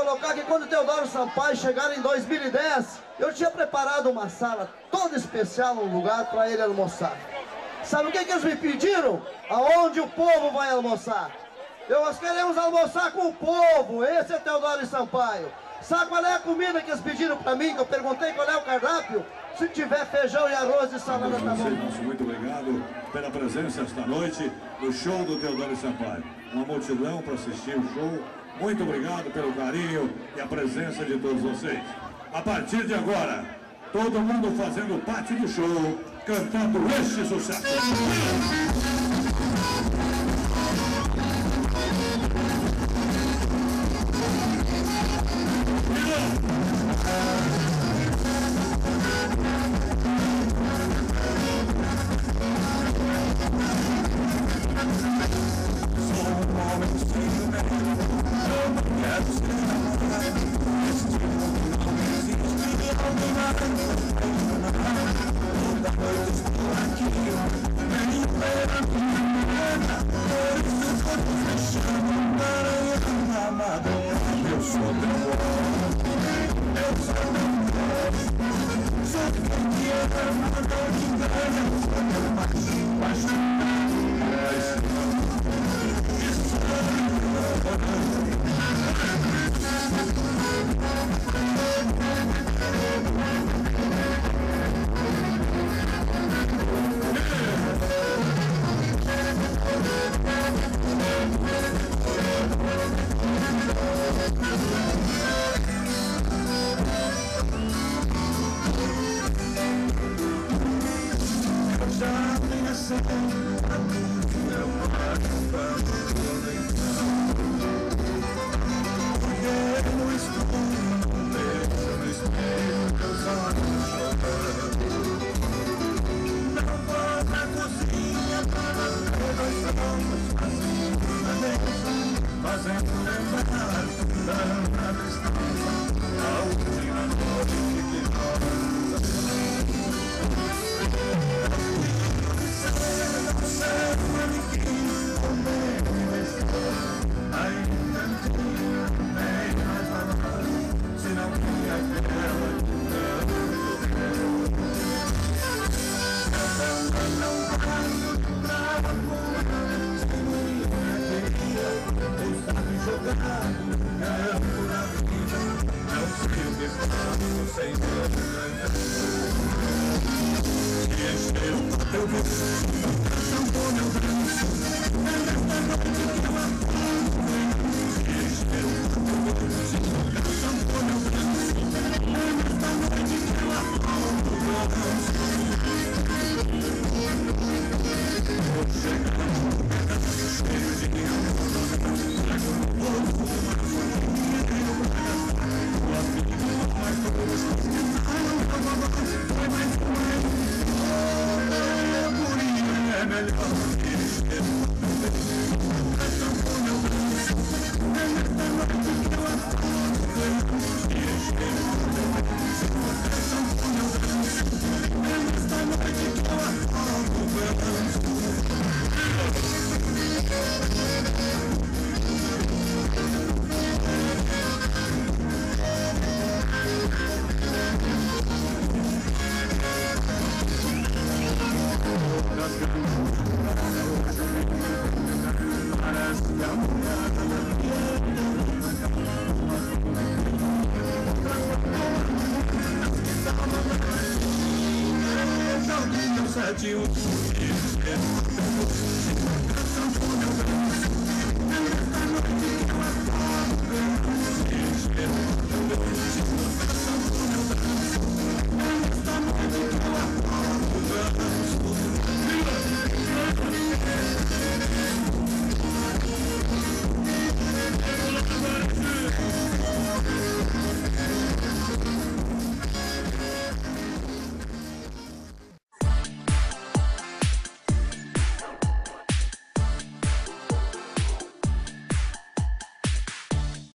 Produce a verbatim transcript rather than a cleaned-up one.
colocar que quando o Teodoro Sampaio chegar em dois mil e dez, eu tinha preparado uma sala toda especial, um lugar para ele almoçar. Sabe o que, que eles me pediram? Aonde o povo vai almoçar? Eu, nós queremos almoçar com o povo, esse é Teodoro Sampaio. Sabe qual é a comida que eles pediram para mim, que eu perguntei qual é o cardápio? Se tiver feijão e arroz e salada, tá bom. Muito obrigado pela presença esta noite no show do Teodoro Sampaio. Uma multidão para assistir o show. Muito obrigado pelo carinho e a presença de todos vocês. A partir de agora, todo mundo fazendo parte do show, cantando este sucesso. Sete, um,